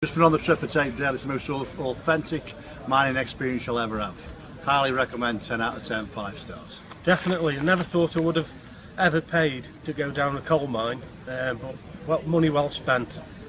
Just been on the trip at Apedale. It's the most authentic mining experience you'll ever have. Highly recommend, 10 out of 10, 5 stars. Definitely. I never thought I would have ever paid to go down a coal mine, but well, money well spent.